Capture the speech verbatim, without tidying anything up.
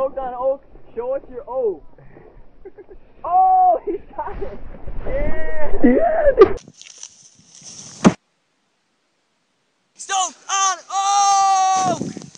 Stoked on oak. Show us your oak. Oh, he got it. Yeah. Yeah. Stoked on oak.